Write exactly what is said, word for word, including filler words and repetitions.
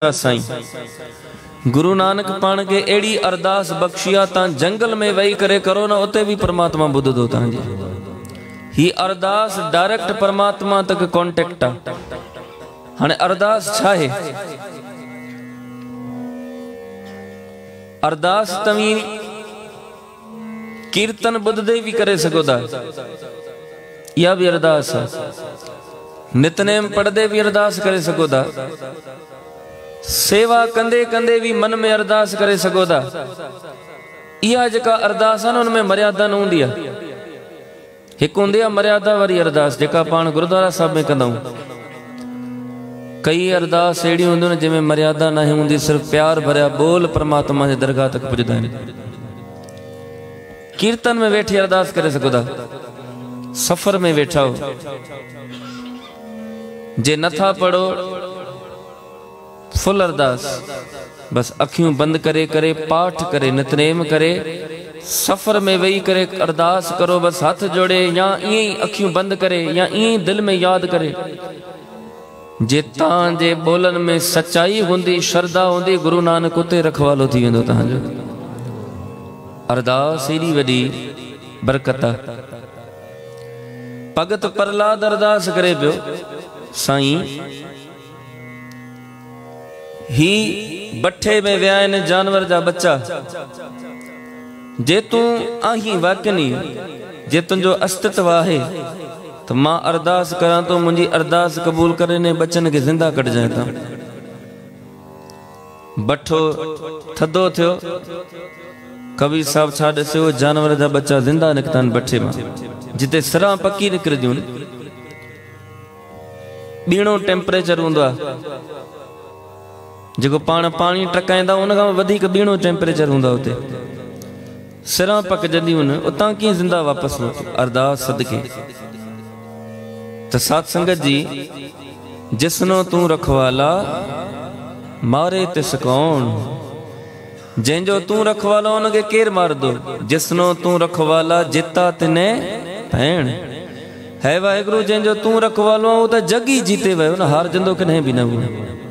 साईं गुरु नानक पाण के एड़ी अरदास बख्शिया ता जंगल में वही करे करो ना उते भी परमात्मा बुध दो तांजी ही अरदास डायरेक्ट परमात्मा तक कॉन्टेक्ट आ। हाणे अरदास छा है? अरदास तवी कीर्तन बुधदे भी करे सको दा, या भी अरदास है। नितनेम पढ़दे भी अरदास करे सको दा, सेवा कंदे कंदे भी मन में अरदास करे सको दा। इहा जेका अरदास है उनमें मर्यादा न हूंदी आहे। हिकु हूंदी आहे मर्यादा वारी अरदास जेका पाण गुरुद्वारा साहिब में कंदा आहियूं। कई अरदास अहिड़ियूं हूंदियूं आहिनि जंहिंमें मर्यादा न हूंदी, सिर्फ़ प्यार भरिया बोल परमात्मा जे दरगाह तक पुॼंदा आहिनि। कीर्तन में वेठी अरदास करे सको था, सफ़र में वेठा हो, जे नथा पढ़ो फुल अरदास, बस अखियूं बंद करे करे पाठ करे नितनेम करे, सफर में वही करे अरदास करो, बस हाथ जोड़े या ईअं अखियूं बंद करे या ईअं दिल में याद करे। जे तां जे बोलन में सच्चाई होंदी, श्रद्धा होंदी, गुरु नानक उते रखवालो थी वेंदो तव्हांजो। अरदास एडी वडी बरकत। भगत प्रहलाद अरदास करे पियो, साईं ही बठे में व्यायन जानवर जा बच्चा, जे तू आही वाकनी, जे तुझो अस्तित्व है तो मां अरदास करा तो मुझी अरदास कबूल करे ने बच्चन के जिंदा कट जाए। था बठो थदो थियो, कबीर साहब छा दस्यो, जानवर जा बच्चा जिंदा निकता बठे में, जिते सरा पक्की निकरदियूं, बीणो टेम्परेचर हूंदो जो पान पानी टकाईंदा उन खां वधीक बीणो टेम्परेचर हूंदा उते, सिरां पकजंदियूं न, उतां कीअं जिंदा वापस अरदास सदके। तो साथ संगत जी, जिसनो तू रखवाला मारे तिस कौन, जंहिंजो तू रखवाला उनके केर मार दो, जिसनो तू रखवाला जिता तिने भैण है वाहिगुरु, जंहिंजो तू रखवालो वो तो जग ही जीते वियो न, हार जंदो कॾहिं बि न हुओ।